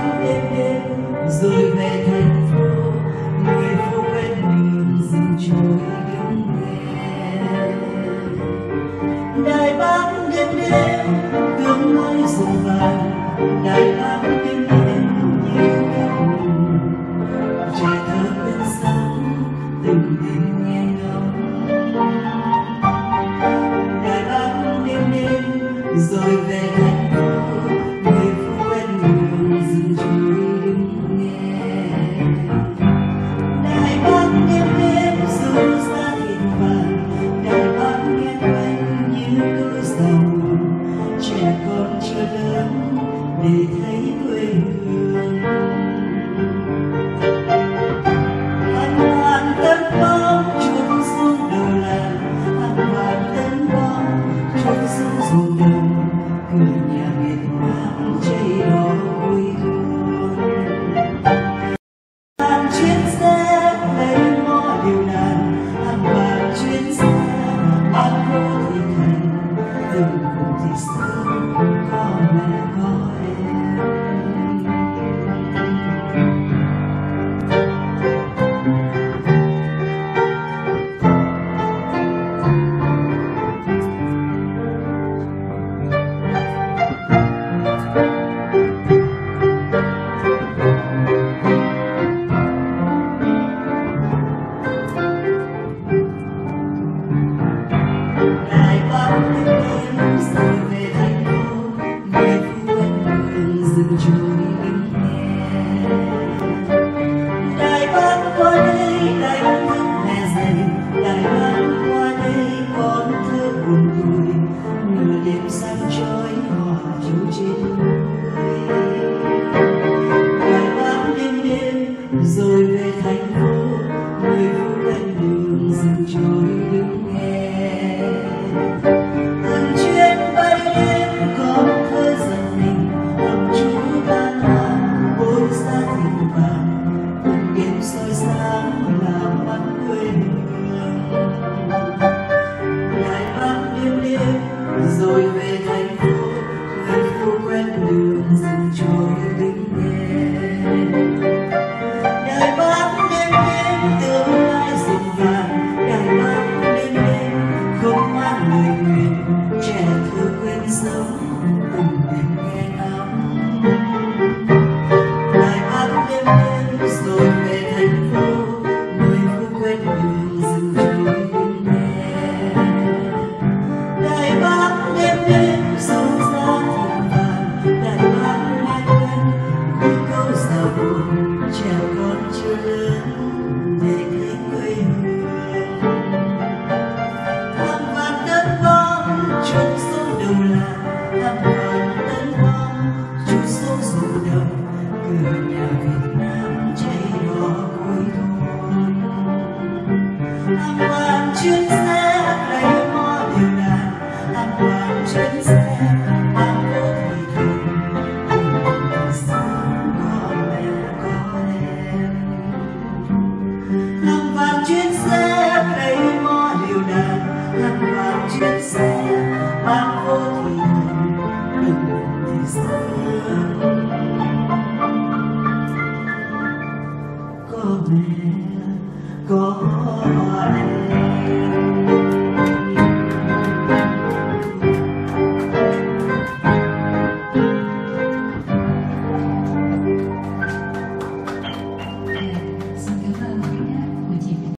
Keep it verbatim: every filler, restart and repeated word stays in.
bóng đêm đêm rồi về thành phố, người phố quen mình dừng trôi đứng nghe. Đài bám đêm đêm tiếng nói rộn vàng, đài bám đêm đêm như cơn mùng, trẻ thơ bên sóng từng đêm nghe ngóng. Đài bám đêm đêm rồi về thành phố, người phố quen đường dừng trôi đứng nghe. Đài bám đêm đêm dù xa thịt vàng, đài bám nghe quanh như cõi giàu, trẻ con chưa lớn để thấy quê hương. Hàng ngàn tấn bom trút xuống đầu làng, hàng ngàn tấn bom trút xuống ruộng đồng, cửa nhà Việt Nam cháy đỏ quê hương. Hàng chuyến xe lấy mõ điều đàn, hàng vạn chuyến xe mang vô thị thành, từng vùng thị sớm có mẹ có em. Đài bám đêm đêm rồi về thành phố, người phố quen đường dừng trôi đứng nghe. Đài bám qua đây đánh thức mẹ dậy, đài bám qua đây con thơ buồn vui, nửa đêm sáng chói hòa chiếu trên núi. Đài bám đêm đêm rồi về thành phố, người phố quen đường dừng trôi đứng nghe. Từng chuyến bay đêm có thơ giận mình, lòng chú ban hoa bôi xa thịt vàng, từng đêm soi sáng làm mắt quê hương. Đài bám đêm đêm rồi về thành phố, người phố quen đường dừng trôi đứng nghe. Đài bám đêm đêm tương lai rộn vàng, đài bám đêm đêm không mang lời nguyện, trẻ thơ quên sống từng đêm nghe ngóng. Đài bám đêm đêm rồi về thành phố, người phố quen đường dừng trôi đứng nghe. Đài bám đêm đêm sâu xa thịt vàng, đài bám nghe quen những câu giàu buồn, trẻ con chưa lớn để thấy quê hương. Hàng vạn tấn bom trút xuống đầu làng, hàng vạn tấn bom trút xuống ruộng đồng, cửa nhà Việt Nam cháy đỏ quê hương. Hàng vạn chuyến xe lấy mõ điều đàn, hàng vạn chuyến xe mang vô thị thành, từng vùng thị sớm có mẹ có em. Hàng vạn chuyến xe lấy mõ điều đàn, hàng vạn chuyến xe mang vô thị thành, từng vùng thị sớm có mẹ có em.